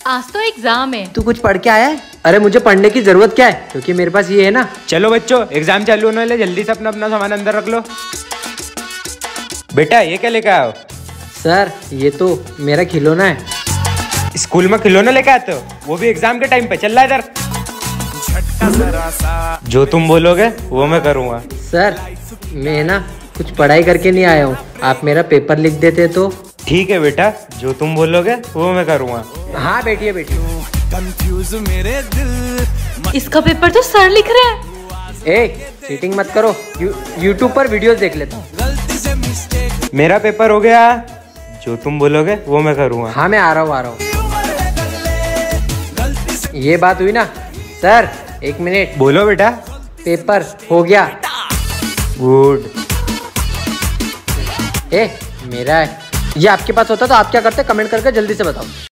आज तो एग्जाम है। तू कुछ पढ़ के आया है? अरे मुझे पढ़ने की जरूरत क्या है, क्योंकि मेरे पास ये है ना। चलो बच्चों, एग्जाम चालू होने वाले, जल्दी से अपना अपना सामान अंदर रख लो। बेटा ये क्या लेकर आओ? सर ये तो मेरा खिलौना है। स्कूल में खिलौना लेके आते हो, वो भी एग्जाम के टाइम पे? चल रहा इधर। जो तुम बोलोगे वो मैं करूँगा। सर मैं ना कुछ पढ़ाई करके नहीं आया हूँ, आप मेरा पेपर लिख देते तो। ठीक है बेटा, जो तुम बोलोगे वो मैं करूँगा। हाँ बैठिए बैठिए। इसका पेपर तो सर लिख रहे हैं। ए चीटिंग मत करो, यूट्यूब पर वीडियोस देख लेता हूँ। मेरा पेपर हो गया, जो तुम बोलोगे वो मैं करूँगा। हाँ मैं आ रहा हूँ। ये बात हुई ना सर, एक मिनट। बोलो बेटा। पेपर हो गया। गुड। ए मेरा है, ये आपके पास होता तो आप क्या करते, कमेंट करके जल्दी से बताओ।